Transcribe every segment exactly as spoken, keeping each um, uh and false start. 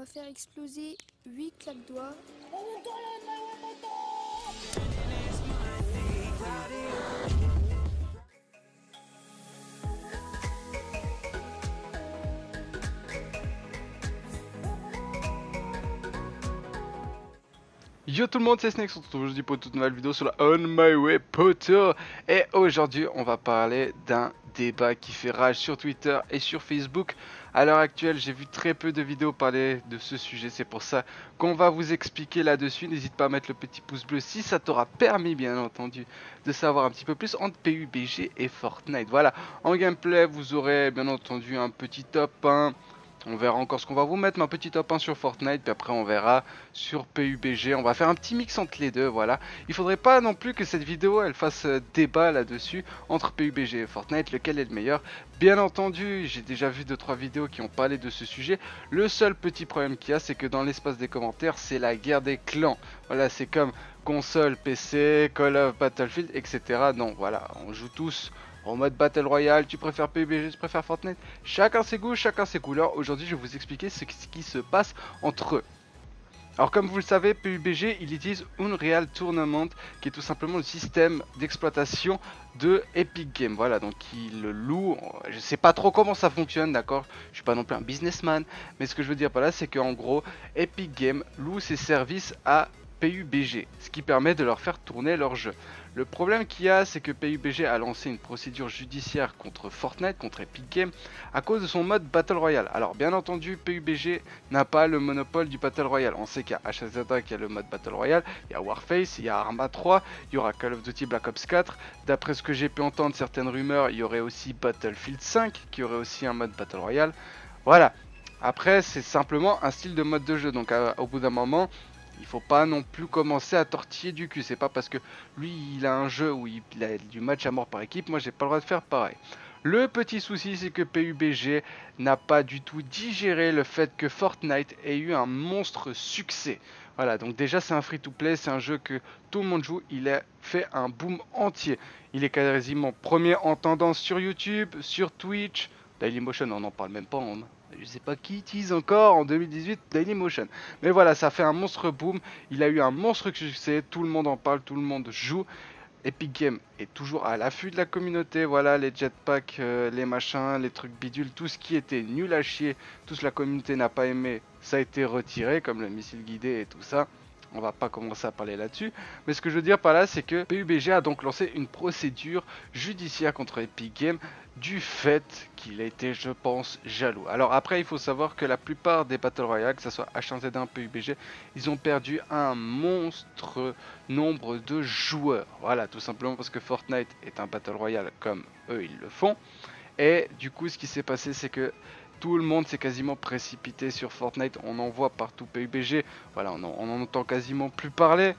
va faire exploser huit claques-doigts. Yo tout le monde, c'est Snake, on se retrouve aujourd'hui pour une toute nouvelle vidéo sur la On My Way Potter. Et aujourd'hui on va parler d'un débat qui fait rage sur Twitter et sur Facebook. À l'heure actuelle j'ai vu très peu de vidéos parler de ce sujet, c'est pour ça qu'on va vous expliquer là-dessus. N'hésite pas à mettre le petit pouce bleu si ça t'aura permis bien entendu de savoir un petit peu plus entre P U B G et Fortnite. Voilà, en gameplay vous aurez bien entendu un petit top un. On verra encore ce qu'on va vous mettre, mais un petit top un sur Fortnite, puis après on verra sur P U B G. On va faire un petit mix entre les deux, voilà. Il faudrait pas non plus que cette vidéo elle fasse euh, débat là-dessus entre P U B G et Fortnite, lequel est le meilleur. Bien entendu, j'ai déjà vu deux trois vidéos qui ont parlé de ce sujet. Le seul petit problème qu'il y a, c'est que dans l'espace des commentaires, c'est la guerre des clans. Voilà, c'est comme console, P C, Call of, Battlefield, et cetera. Non, voilà, on joue tous en mode Battle Royale. Tu préfères P U B G, tu préfères Fortnite? Chacun ses goûts, chacun ses couleurs. Aujourd'hui, je vais vous expliquer ce qui se passe entre eux. Alors comme vous le savez, P U B G il utilise Unreal Tournament qui est tout simplement le système d'exploitation de Epic Games. Voilà, donc il le loue. Je sais pas trop comment ça fonctionne, d'accord. Je suis pas non plus un businessman, mais ce que je veux dire par là, c'est qu'en gros, Epic Games loue ses services à P U B G, ce qui permet de leur faire tourner leur jeu. Le problème qu'il y a, c'est que P U B G a lancé une procédure judiciaire contre Fortnite, contre Epic Games, à cause de son mode Battle Royale. Alors bien entendu, P U B G n'a pas le monopole du Battle Royale. On sait qu'il y a H Z A qui a le mode Battle Royale, il y a Warface, il y a Arma trois, il y aura Call of Duty Black Ops quatre. D'après ce que j'ai pu entendre, certaines rumeurs, il y aurait aussi Battlefield cinq qui aurait aussi un mode Battle Royale. Voilà. Après, c'est simplement un style de mode de jeu. Donc à, au bout d'un moment, il faut pas non plus commencer à tortiller du cul. C'est pas parce que lui il a un jeu où il a du match à mort par équipe, moi j'ai pas le droit de faire pareil. Le petit souci, c'est que P U B G n'a pas du tout digéré le fait que Fortnite ait eu un monstre succès. Voilà, donc déjà c'est un free-to-play, c'est un jeu que tout le monde joue, il a fait un boom entier. Il est quasiment premier en tendance sur YouTube, sur Twitch, Dailymotion on n'en parle même pas, on... je sais pas qui utilise encore en deux mille dix-huit Dailymotion. Mais voilà, ça fait un monstre boom, il a eu un monstre succès, tout le monde en parle, tout le monde joue. Epic Games est toujours à l'affût de la communauté, voilà, les jetpacks, euh, les machins, les trucs bidules, tout ce qui était nul à chier, tout ce que la communauté n'a pas aimé, ça a été retiré, comme le missile guidé et tout ça. On va pas commencer à parler là-dessus, mais ce que je veux dire par là, c'est que P U B G a donc lancé une procédure judiciaire contre Epic Games du fait qu'il a été, je pense, jaloux. Alors après, il faut savoir que la plupart des Battle Royale, que ce soit H un Z un, P U B G, ils ont perdu un monstre nombre de joueurs. Voilà, tout simplement parce que Fortnite est un Battle Royale comme eux, ils le font. Et du coup, ce qui s'est passé, c'est que tout le monde s'est quasiment précipité sur Fortnite. On en voit partout P U B G. Voilà, on en, on en entend quasiment plus parler.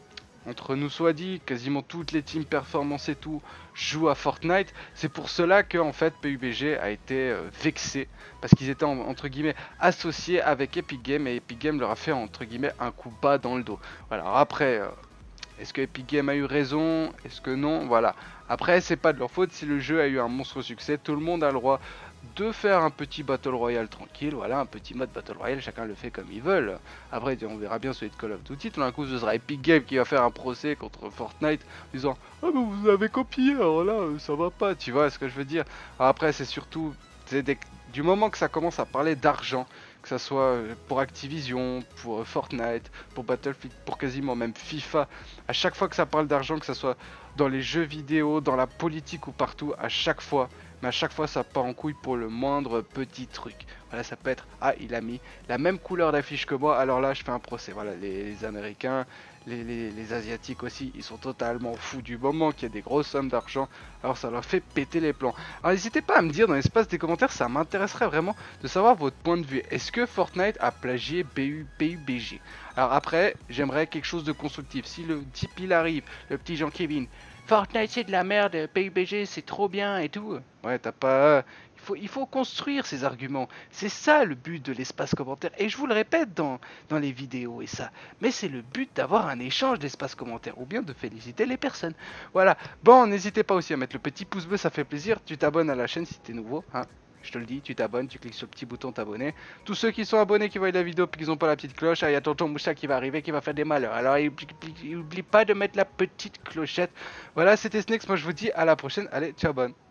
Entre nous soit dit, quasiment toutes les teams performance et tout jouent à Fortnite. C'est pour cela que en fait P U B G a été euh, vexé parce qu'ils étaient en, entre guillemets associés avec Epic Games et Epic Games leur a fait entre guillemets un coup bas dans le dos. Voilà. Alors après, euh, est-ce que Epic Games a eu raison? Est-ce que non? Voilà. Après, c'est pas de leur faute si le jeu a eu un monstre succès. Tout le monde a le droit de faire un petit Battle Royale tranquille. Voilà, un petit mode Battle Royale. Chacun le fait comme ils veulent. Après, on verra bien celui de Call of Duty. Tout d'un coup, ce sera Epic Games qui va faire un procès contre Fortnite en disant ah, mais vous avez copié, alors là, ça va pas. Tu vois ce que je veux dire? Alors après, c'est surtout. C'est des... Du moment que ça commence à parler d'argent, que ça soit pour Activision, pour Fortnite, pour Battlefield, pour quasiment même FIFA, à chaque fois que ça parle d'argent, que ça soit dans les jeux vidéo, dans la politique ou partout, à chaque fois, mais à chaque fois ça part en couille pour le moindre petit truc. Voilà, ça peut être, ah il a mis la même couleur d'affiche que moi, alors là je fais un procès. Voilà, les, les Américains, les, les, les Asiatiques aussi, ils sont totalement fous du moment qu'il y a des grosses sommes d'argent, alors ça leur fait péter les plans. Alors n'hésitez pas à me dire dans l'espace des commentaires, ça m'intéresserait vraiment de savoir votre point de vue. Est-ce que Fortnite a plagié P U B G? Alors après, j'aimerais quelque chose de constructif. Si le type il arrive, le petit Jean-Kevin, Fortnite c'est de la merde, P U B G c'est trop bien et tout. Ouais, t'as pas... Il faut, il faut construire ces arguments. C'est ça le but de l'espace commentaire. Et je vous le répète dans, dans les vidéos et ça. Mais c'est le but d'avoir un échange d'espace commentaire. Ou bien de féliciter les personnes. Voilà. Bon, n'hésitez pas aussi à mettre le petit pouce bleu, ça fait plaisir. Tu t'abonnes à la chaîne si t'es nouveau. Hein. je te le dis, tu t'abonnes, tu cliques sur le petit bouton t'abonner. Tous ceux qui sont abonnés, qui voient la vidéo puis qui n'ont pas la petite cloche, il y a tonton Moussa qui va arriver, qui va faire des malheurs. Alors n'oublie pas de mettre la petite clochette. Voilà, c'était Snex, moi je vous dis à la prochaine, allez, ciao, bonne.